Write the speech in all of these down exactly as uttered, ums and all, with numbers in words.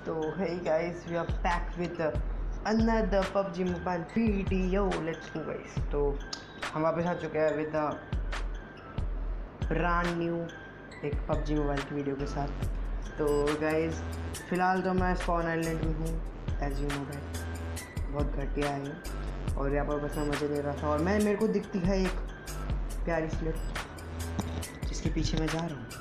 तो hey guys, we are back with another P U B G Mobile video. Let's go guys. तो हम वापस आ चुके हैं विद ब्रांड न्यू एक P U B G mobile की वीडियो के साथ. तो गाइस फ़िलहाल तो मैं स्पॉन आइलैंड में हूँ, एज यू नो दैट. बहुत घटिया है और यहाँ पर बस मैं मज़े ले रहा था और मैं मेरे को दिखती है एक प्यारी स्लिप जिसके पीछे मैं जा रहा हूँ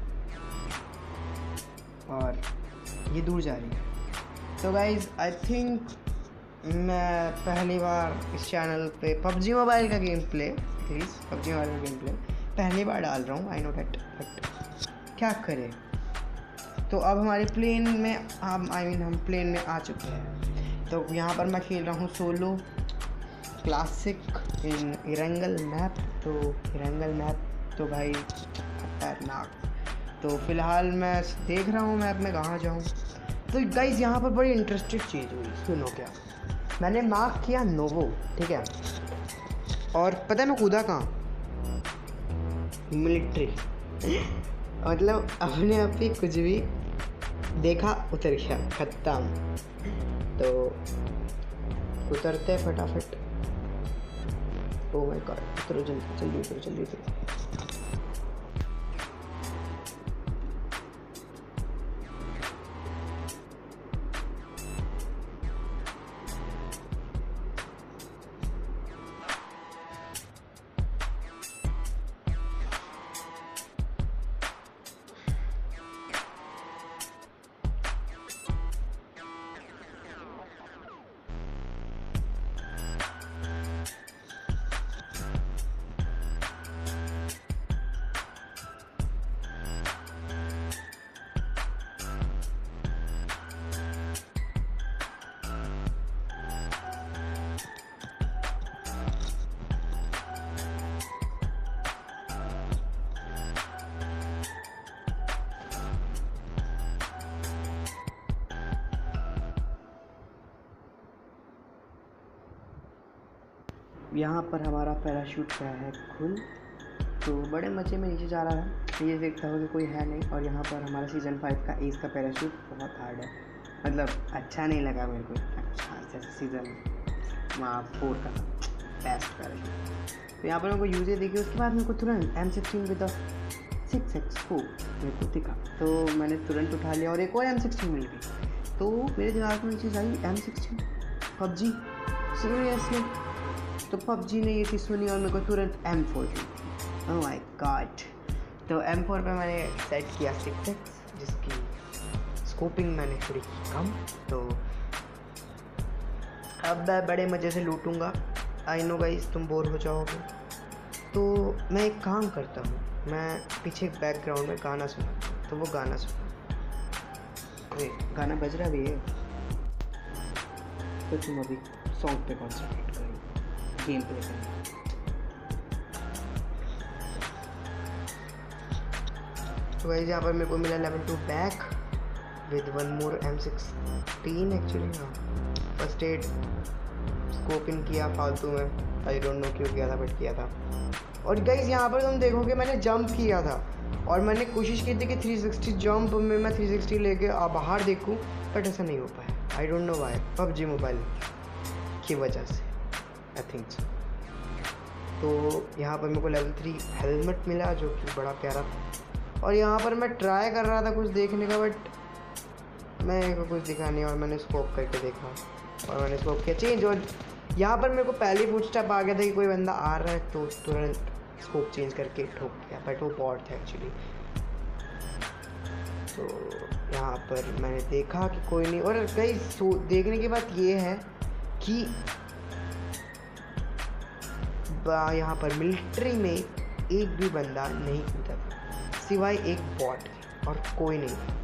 और ये दूर जा रही है. तो गाइज आई थिंक मैं पहली बार इस चैनल पे पबजी मोबाइल का game play please PUBG mobile का गेम प्ले पहली बार डाल रहा हूँ. आई नो डैट, बट क्या करें. तो अब हमारे प्लेन में हम आई मीन हम प्लेन में आ चुके हैं. तो यहाँ पर मैं खेल रहा हूँ solo classic in Erangel map. तो इरंगल मैप तो भाई खतरनाक. तो फ़िलहाल मैं देख रहा हूँ मैप में कहाँ जाऊँ. तो गाइज़ यहाँ पर बड़ी इंटरेस्टिंग चीज़ हुई. सुनो क्या, मैंने मार्क किया नोवो, ठीक है, और पता है मैं कूदा कहाँ, मिलिट्री. मतलब अपने आप ही कुछ भी देखा उतर गया, खत्म. तो उतरते फटाफट. ओ माय गॉड, उतरो जल्दी जल्दी उतरो जल्दी उतरो. यहाँ पर हमारा पैराशूट का है खुल. तो बड़े मज़े में नीचे जा रहा है. ये देखता हो कि कोई है नहीं. और यहाँ पर हमारा सीज़न फाइव का एज का पैराशूट बहुत हार्ड है. मतलब अच्छा नहीं लगा मेरे को. अच्छा जैसे सीज़न वहाँ फोर का बेस्ट पैराशूट. तो यहाँ पर मेरे को यूज़ देखिए. उसके बाद मेरे को तुरंत M sixteen with six X को मेरे को दिखा. तो मैंने तुरंत उठा लिया और एक और एम सिक्सटीन मिल गई. तो मेरे दिमाग में चीज़ आई, एम सिक्सटीन पबजी सीरियसली. तो पबजी ने ये चीज़ सुनी और मेरे को तुरंत एम फोर की. Oh my god. तो एम फोर पे मैंने सेट किया सिक्स एक्स जिसकी स्कोपिंग मैंने थोड़ी की कम. तो अब मैं बड़े मज़े से लूटूंगा. आई नो गाइस तुम बोर हो जाओगे. तो मैं एक काम करता हूँ, मैं पीछे बैकग्राउंड में गाना सुना. तो वो गाना सुना, अरे गाना बज रहा भी है. तो तुम अभी सॉन्ग पे कॉन्सेंट्रेट करो, गेम प्ले करना. तो गाइस यहाँ पर मेरे को मिला level two bag with one more M sixteen actually. हाँ, फर्स्ट एड स्कोपिंग किया फालतू में. आई डोंट नो क्यों किया था, बट किया था. और गाइस यहाँ पर तुम देखोगे मैंने जंप किया था और मैंने कोशिश की थी कि थ्री सिक्सटी जंप में मैं थ्री सिक्सटी लेके बाहर देखूँ, बट ऐसा नहीं हो पाया. I don't know why. PUBG mobile की वजह से आई थिंक सो. तो यहाँ पर मेरे को लेवल थ्री हेलमेट मिला जो कि बड़ा प्यारा था. और यहाँ पर मैं ट्राई कर रहा था कुछ देखने का, बट मेरे को कुछ दिखा नहीं. और मैंने स्कोप करके देखा और मैंने स्कोप किया चेंज. और यहाँ पर मेरे को पहले फुट स्टेप आ गया था कि कोई बंदा आ रहा है. तो तुरंत स्कोप चेंज करके ठोक गया, बट वो बॉट था एक्चुअली. तो यहाँ पर मैंने देखा कि कोई नहीं. और कई देखने की बात ये है कि यहाँ पर मिलिट्री में एक भी बंदा नहीं कूदा था सिवाय एक बॉट के, और कोई नहीं था.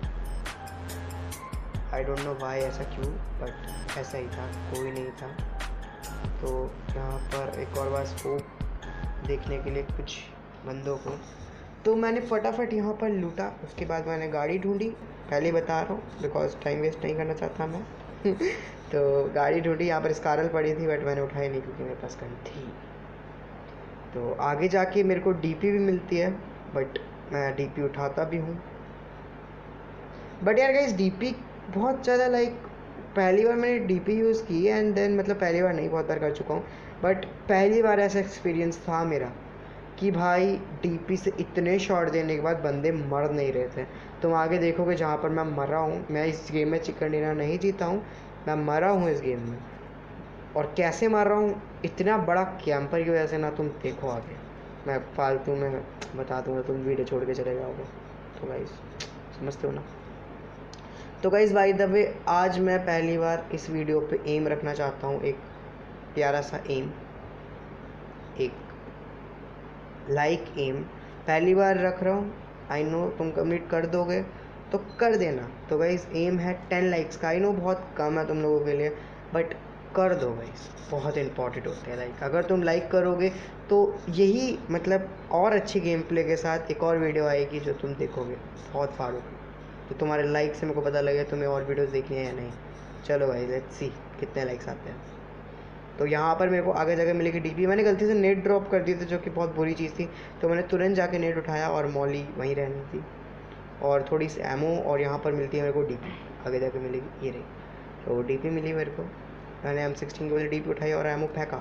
आई डोंट नो वाई ऐसा क्यों, बट ऐसा ही था, कोई नहीं था. तो यहाँ पर एक और बार स्कोप देखने के लिए कुछ बंदों को. तो मैंने फटाफट यहाँ पर लूटा. उसके बाद मैंने गाड़ी ढूंढी. पहले बता रहा हूँ बिकॉज टाइम वेस्ट नहीं करना चाहता मैं. तो गाड़ी ढूंढी. यहाँ पर स्कारल पड़ी थी बट मैंने उठाई नहीं क्योंकि मेरे पास गन थी. तो आगे जाके मेरे को डीपी भी मिलती है, बट मैं डीपी उठाता भी हूँ. बट यार गाइस डीपी बहुत ज़्यादा लाइक पहली बार मैंने डीपी यूज़ की एंड देन मतलब पहली बार नहीं, बहुत बार कर चुका हूँ, बट पहली बार ऐसा एक्सपीरियंस था मेरा कि भाई डीपी से इतने शॉट देने के बाद बंदे मर नहीं रहे थे। तुम आगे देखोगे जहाँ पर मैं मरा हूँ, मैं इस गेम में चिकन डिनर नहीं जीता हूँ, मैं मरा हूँ इस गेम में। और कैसे मार रहा हूँ, इतना बड़ा कैंपर की वजह से ना। तुम देखो आगे, मैं फालतू में बता दूँगा, तुम वीडियो छोड़ के चले जाओगे। तो गाइस समझते हो ना। तो गाइस बाय द वे आज मैं पहली बार इस वीडियो पे एम रखना चाहता हूँ, एक प्यारा सा एम, एक लाइक एम पहली बार रख रहा हूँ। आई नो तुम कम्प्लीट कर दोगे तो कर देना। तो गाइस एम है टेन लाइक्स का। आई नो बहुत कम है तुम लोगों के लिए, बट कर दो गाइस, बहुत इंपॉर्टेंट होते हैं लाइक। अगर तुम लाइक करोगे तो यही मतलब और अच्छी गेम प्ले के साथ एक और वीडियो आएगी जो तुम देखोगे बहुत फाड़ो। तो तुम्हारे लाइक से मेरे को पता लगे तुम्हें और वीडियोस देखनी है या नहीं। चलो भाई लेट्स सी कितने लाइक्स आते हैं। तो यहाँ पर मेरे को आगे जगह मिलेगी डीपी। मैंने गलती से नेट ड्रॉप कर दी थी जो कि बहुत बुरी चीज़ थी, तो मैंने तुरंत जाके नेट उठाया और मॉली वहीं रहनी थी और थोड़ी सी एमओ, और यहाँ पर मिलती है मेरे को डीपी, आगे जाके मिलेगी ये रही। तो डीपी मिली मेरे को, मैंने एम सिक्सटीन की वजह डीपी उठाई और एमओ फेंका,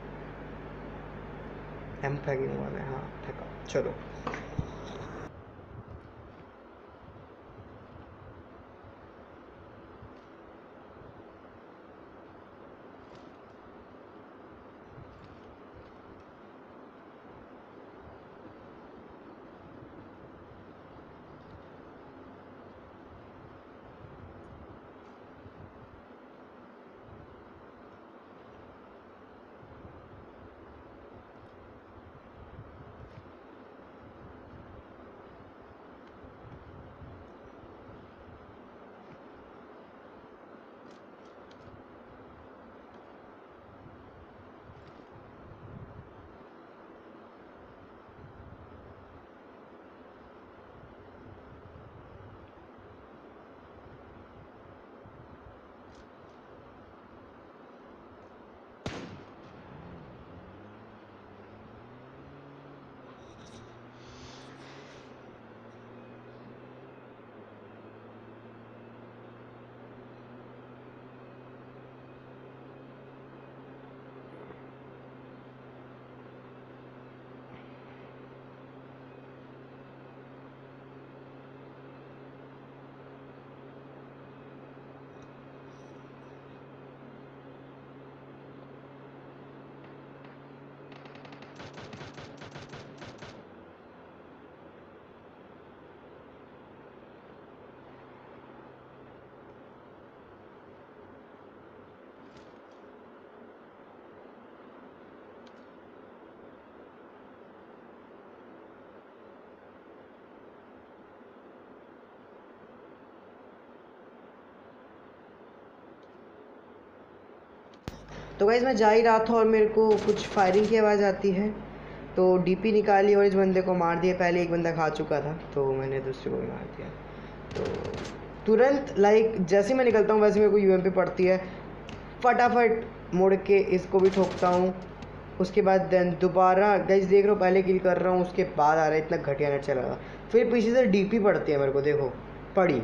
एम फेंकी हुआ मैं, हाँ फेंका। चलो तो गाइस मैं जा ही रहा था और मेरे को कुछ फायरिंग की आवाज़ आती है, तो डीपी निकाली और इस बंदे को मार दिया। पहले एक बंदा खा चुका था तो मैंने दूसरे को भी मार दिया। तो तुरंत लाइक जैसे मैं निकलता हूँ वैसे मेरे को यूएमपी पड़ती है, फटाफट मुड़ के इसको भी ठोकता हूँ। उसके बाद देन दोबारा गाइस देख रहा हूँ पहले किल कर रहा हूँ, उसके बाद आ रहा है, इतना घटिया नेट चला रहा। फिर पीछे से डीपी पड़ती है मेरे को, देखो पड़ी,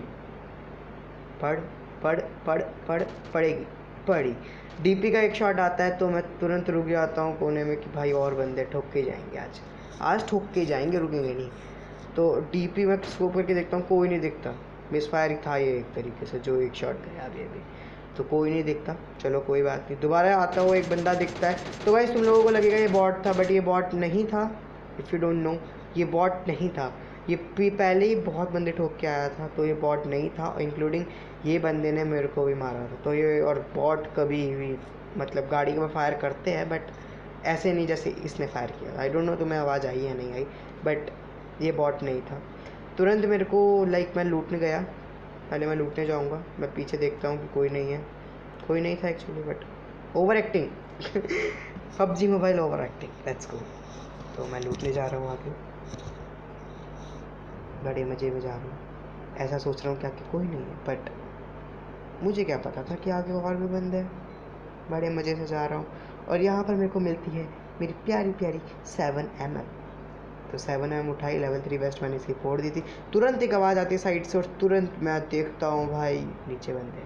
पड़ पड़ पड़ पड़ पड़ेगी पड़ी। डीपी का एक शॉट आता है तो मैं तुरंत रुक जाता हूँ कोने में कि भाई और बंदे ठोक के जाएंगे, आज आज ठोक के जाएंगे, रुकेंगे नहीं। तो डीपी में स्कोप करके देखता हूँ, कोई नहीं दिखता। मिस फायर था ये एक तरीके से, जो एक शॉट गया अभी अभी, तो कोई नहीं दिखता। चलो कोई बात नहीं, दोबारा आता हुआ एक बंदा दिखता है। तो भाई तुम लोगों को लगेगा ये बॉट था, बट ये बॉट नहीं था। इफ़ यू डोंट नो, ये बॉट नहीं था। ये पहले ही बहुत बंदे ठोक के आया था, तो ये बॉट नहीं था। इंक्लूडिंग ये बंदे ने मेरे को भी मारा था। तो ये और बॉट कभी भी मतलब गाड़ी में फायर करते हैं, बट ऐसे नहीं जैसे इसने फायर किया। आई डोंट नो तुम्हें आवाज़ आई या नहीं आई, बट ये बॉट नहीं था। तुरंत मेरे को लाइक मैं लूटने गया, पहले मैं लूटने जाऊँगा, मैं पीछे देखता हूँ कि कोई नहीं है, कोई नहीं था actually, but over acting PUBG mobile over acting, let's go. तो मैं लूटने जा रहा हूँ आगे, बड़े मज़े में जा रहा हूँ, ऐसा सोच रहा हूँ क्या कि कोई नहीं है, बट मुझे क्या पता था कि आगे और भी बंदे हैं। बड़े मज़े से जा रहा हूँ और यहाँ पर मेरे को मिलती है मेरी प्यारी प्यारी सेवन एम एल। तो सेवन एम उठाई, लेवल थ्री वेस्ट मैंने इसकी फोड़ दी थी। तुरंत एक आवाज़ आती है साइड से और तुरंत मैं देखता हूँ भाई नीचे बंदे।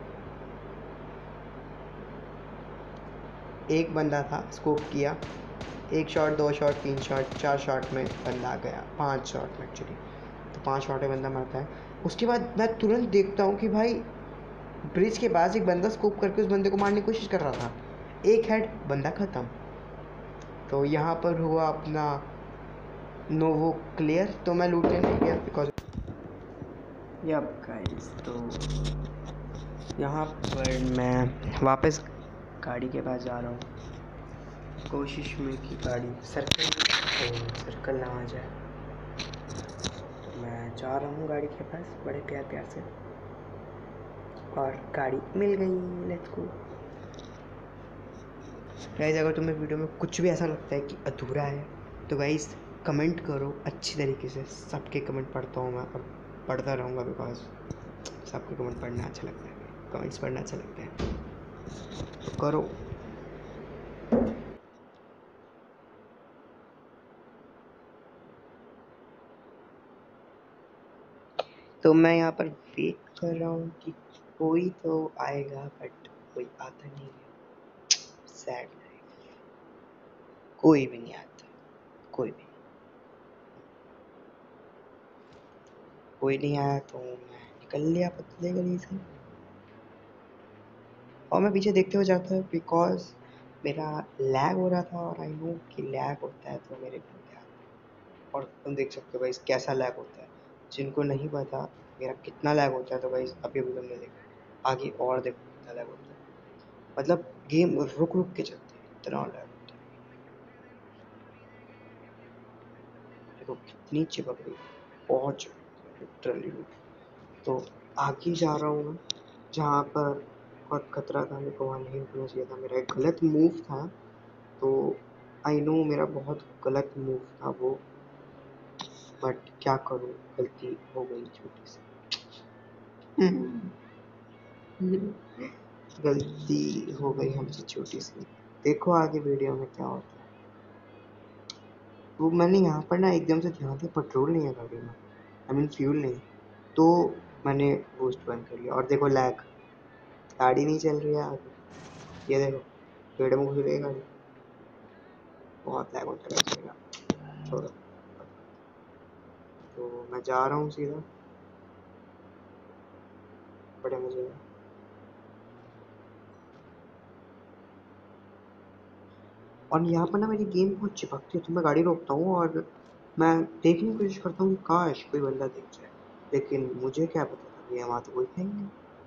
एक बंदा था, स्कोप किया, एक शॉट, दो शॉट, तीन शॉट, चार शॉट में बंदा आ गया, पांच शॉट में एक्चुअली, तो पांच शॉट में बंदा मरता है। उसके बाद मैं तुरंत देखता हूँ कि भाई ब्रिज के पास एक बंदा स्कोप करके उस बंदे को मारने की कोशिश कर रहा था, एक हेड, बंदा ख़त्म। तो यहाँ पर हुआ अपना नोवो क्लियर। तो मैं लूटने नहीं गया बिकॉज यप गाइस, तो यहाँ पर मैं वापस गाड़ी के पास जा रहा हूँ, कोशिश में कि गाड़ी सर्कल सर्कल ना आ जाए। मैं जा रहा हूँ गाड़ी के पास बड़े प्यार प्यार से, और गाड़ी मिल गई, लेट्स गो। गाइस अगर तुम्हें वीडियो में कुछ भी ऐसा लगता है कि अधूरा है तो गाइस कमेंट करो अच्छी तरीके से। सबके कमेंट पढ़ता हूँ मैं और पढ़ता रहूँगा बिकॉज सबके कमेंट पढ़ना अच्छा लगता है, कमेंट्स पढ़ना अच्छा लगता है, तो करो। तो मैं यहाँ पर वेट कर रहा हूँ कि कोई तो आएगा, बट कोई आता नहीं है। सैड लाइफ, कोई भी नहीं आता, कोई भी कोई नहीं आया। तो मैं निकल लिया पतले गली से और मैं पीछे देखते हुए जाता हूँ बिकॉज मेरा लैग हो रहा था, और आई नो कि लैग होता है तो मेरे बंदे आते हैं। और तुम देख सकते हो भाई कैसा लैग होता है, जिनको नहीं पता मेरा कितना लैग होता है, तो भाई अभी अभी तुमने देखा, आगे और देखो कितना लैग होता है। मतलब गेम रुक रुक के चलती है, इतना लैग होता है। देखो कितनी चिपक रही है, बहुत चिपक रही है लिटरली। तो आगे जा रहा हूँ मैं, जहाँ पर बहुत खतरा था, मेरे को वहाँ नहीं रुकना चाहिए था, मेरा एक गलत मूव था। तो आई नो मेरा बहुत गलत मूव था वो, बट क्या करूँ, गलती हो गई छोटी सी। गलती हो गई हमसे छोटी सी। देखो आगे वीडियो में क्या होता है। वो मैंने यहाँ पर ना एकदम से ध्यान दिया पेट्रोल नहीं है गाड़ी में, आई मीन फ्यूल नहीं, तो मैंने बूस्ट बंद कर लिया और देखो लैग, गाड़ी नहीं चल रही है आगे। ये देखो पेड़ में घुस रही है गाड़ी, बहुत लैग होता है मेरा। छोड़ो, तो मैं जा रहा हूँ सीधा, बड़े मजे में। और यहाँ पर ना मेरी गेम बहुत चिपकती है, तो मैं गाड़ी रोकता हूँ और मैं देखने की कोशिश करता हूँ काश कोई बंदा दिख जाए, लेकिन मुझे क्या पता था कि वहाँ तो कोई है ही नहीं।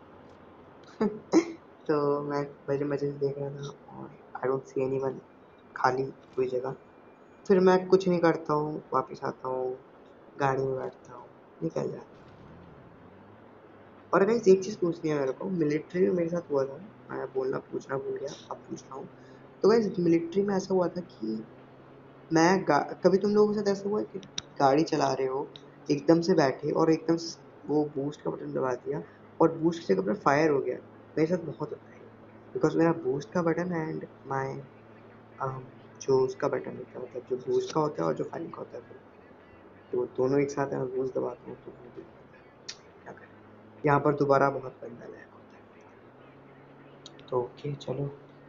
तो मैं मजे मजे से देख रहा था और आई डोंट सी एनीवन, खाली कोई जगह। फिर मैं कुछ नहीं करता हूँ, वापस आता हूँ, गाड़ी में बैठता हूँ, निकल जाता हूँ। और गाइस एक चीज़ पूछनी है मेरे को, मिलिट्री में मेरे साथ हुआ था, मैं बोलना पूछना भूल गया, अब पूछ रहा हूँ। तो गाइस मिलिट्री में ऐसा हुआ था कि मैं कभी तुम लोगों के साथ ऐसा हुआ है कि गाड़ी चला रहे हो, एकदम से बैठे और एकदम से वो बूस्ट का बटन दबा दिया और बूस्ट की जगह पर फायर हो गया। मेरे साथ बहुत होता है बिकॉज मेरा बूस्ट का बटन एंड माई जो उसका बटन होता है, मतलब जो बूस्ट का होता है और जो फायर का होता है, तो दोनों एक साथ है, बूस्ट दबाता हूँ तो वो भी क्या करें। यहाँ पर दोबारा बहुत गंदा लैग होता है। तो ओके चलो,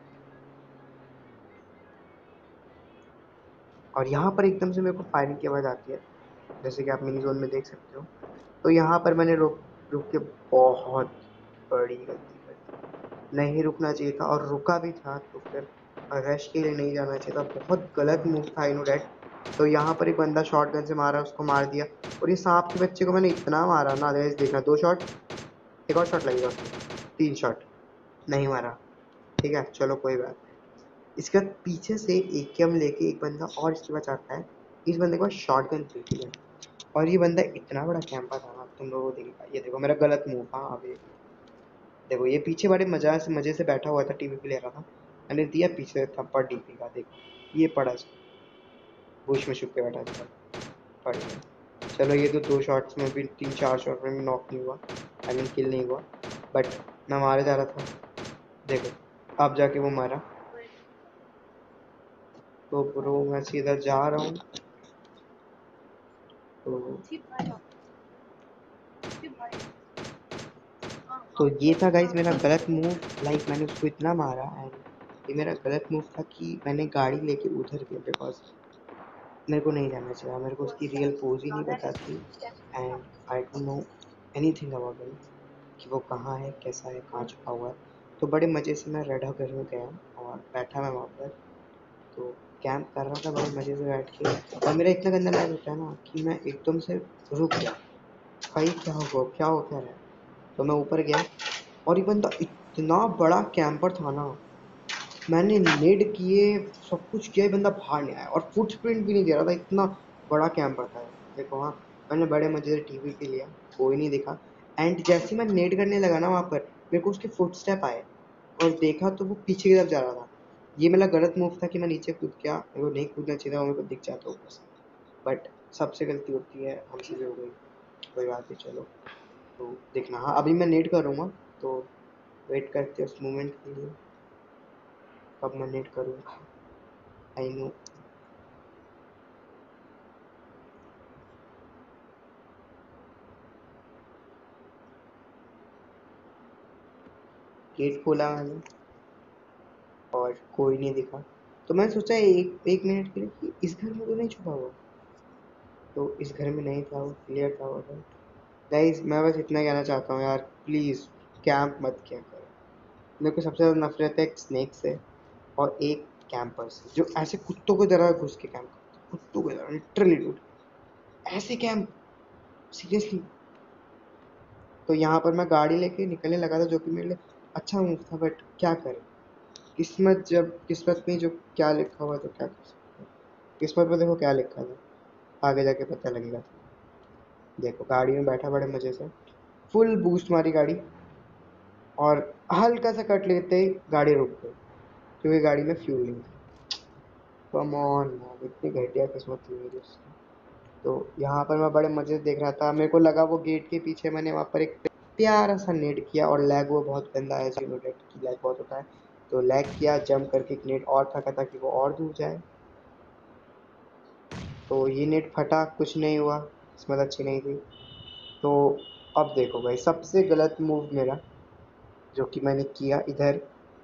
और यहाँ पर एकदम से मेरे को फायरिंग की आवाज़ आती है, जैसे कि आप मिनी जोन में देख सकते हो। तो यहाँ पर मैंने रुक रुक के बहुत बड़ी गलती कर दी, नहीं रुकना चाहिए था, और रुका भी था तो फिर रश के लिए नहीं जाना चाहिए था, बहुत गलत मूव था इन डेट। तो यहाँ पर एक बंदा शॉट गन से मारा, उसको मार दिया, और ये सांप के बच्चे को मैंने इतना मारा ना, अदरवाइज देखना, दो शॉट, एक और शॉट लगेगा उसको, तीन शॉट, नहीं मारा। ठीक है चलो कोई बात नहीं। इसके बाद पीछे से ए के एम लेके एक बंदा और इसके पास आता है, इस बंदे के पास शॉट गन थी, ठीक है, और ये बंदा इतना बड़ा कैंपर था ना, तुम लोगों को देखा, ये देखो मेरा गलत मुंह था अभी, देखो ये पीछे बड़े मजा से मजे से बैठा हुआ था, टीवी पे ले रहा था, मैंने दिया पीछे से थप्पड़ डीपी का, देखो ये पड़ा इसको, बुश में छुप के बैठा था, पड़ गया। चलो ये तो दो शॉट्स में भी, तीन चार शॉट में भी नॉक नहीं हुआ, आई मीन किल नहीं हुआ, बट मैं मारे जा रहा था, देखो अब जाके वो मारा। तो ब्रो मैं सीधा जा रहा हूँ, तो तो ये था गाइस मेरा गलत मूव। लाइक मैंने उसको इतना मारा एंड ये मेरा गलत मूव था कि मैंने गाड़ी लेके उधर गया, बिकॉज मेरे को नहीं जाना चाहिए, मेरे को उसकी रियल पोज ही नहीं पता थी and I don't know anything about him कि वो कहाँ है, कैसा है, कहाँ छुपा हुआ है। तो बड़े मज़े से मैं रेड होकर में गया और बैठा मैं वहाँ पर, तो कैंप कर रहा था बड़े मज़े से बैठ के। और मेरा इतना गंदा लैग होता है ना कि मैं एकदम से रुक गया, भाई क्या हो क्या हो क्या रहा है। तो मैं ऊपर गया और ये बंदा इतना बड़ा कैंपर था ना, मैंने नेड किए सब कुछ किया, ये बंदा बाहर नहीं आया और फुटप्रिंट भी नहीं दे रहा था, इतना बड़ा कैंपर था। देखो हाँ, मैंने बड़े मजे से टीवी पे लिया, कोई नहीं दिखा। एंड जैसे ही मैं नेड करने लगा ना वहाँ पर, मेरे को उसके फुटस्टेप आए और देखा तो वो पीछे की तरफ जा रहा था। ये मेरा गलत मूव था कि मैं नीचे कूद गया, मेरे को नहीं कूदना चाहिए था, वो मेरे को दिख जाता ऊपर से। बट सबसे गलती होती है, हमसे भी हो गई, कोई बात नहीं, चलो। तो देखना, हाँ अभी मैं नेट करूँगा, तो वेट करते उस मोमेंट के लिए कब मैं नेट करूँगा। I know. गेट खोला मैंने और कोई नहीं दिखा, तो मैं सोचा एक एक मिनट के लिए कि इस घर में तो नहीं छुपा हुआ। तो इस घर में नहीं था, वो क्लियर था वो घर। गाइस मैं बस इतना कहना चाहता हूँ यार, प्लीज़ कैंप मत किया करो। मेरे को सबसे ज़्यादा नफरत है एक स्नेक से और एक कैंपर से जो ऐसे कुत्तों की तरह घुस के कैंप करते हैं, कुत्तों की तरह लिटरली डूड, ऐसे कैंप, सीरियसली। तो यहाँ पर मैं गाड़ी लेके निकलने लगा था, जो कि मेरे लिए अच्छा मूव था, बट क्या करें, किस्मत, जब किस्मत में जो क्या लिखा हुआ तो क्या कर सकते हैं। किस्मत में देखो क्या लिखा था, आगे जाके पता लगेगा। देखो गाड़ी में बैठा बड़े मजे से, फुल बूस्ट मारी गाड़ी और हल्का सा कट लेते ही गाड़ी रुक गई क्योंकि गाड़ी में फ्यूल नहीं था। कम ऑन यार, इतनी घटिया किस्मत थी मेरी उसकी। तो यहाँ पर मैं बड़े मजे से देख रहा था, मेरे को लगा वो गेट के पीछे, मैंने वहाँ पर एक प्यारा सा नेट किया और लैग वो बहुत गंदा है, जो नेट की लैग बहुत होता है। तो लैग किया, जंप करके एक नेट और फेंका ताकि वो और दूर जाए। तो ये नेट फटा, कुछ नहीं हुआ, किस्मत अच्छी नहीं थी। तो अब देखो भाई, सबसे गलत मूव मेरा जो कि मैंने किया इधर,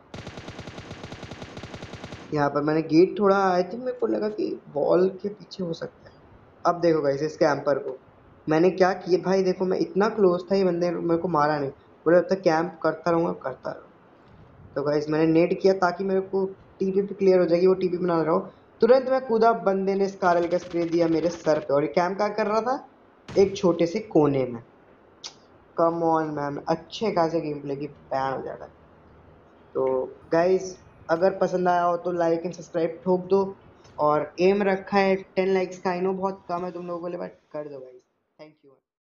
यहाँ पर मैंने गेट थोड़ा, आई थिंक मेरे को लगा कि वॉल के पीछे हो सकता है। अब देखो गाइस इस कैंपर को मैंने क्या किया, भाई देखो मैं इतना क्लोज था, ये बंदे ने मेरे को मारा नहीं, बोले जब तक कैंप करता रहूँगा करता रहूँगा। तो गाइस मैंने नेट किया ताकि मेरे को टीवी पे क्लियर हो जाएगी, वो टीवी पे ना रहा हो। तुरंत मैं कूदा, बंदे ने स्कारल का स्प्रे दिया मेरे सर पे और ये कैंप क्या कर रहा था, एक छोटे से कोने में। कम ऑन मैम, अच्छे खासे गेम प्ले की बैन हो जाता है। तो गाइज अगर पसंद आया हो तो लाइक एंड सब्सक्राइब ठोक दो, और एम रखा है टेन लाइक्स का, आई नो बहुत कम है तुम लोगों के लिए, बट कर दो गाइज।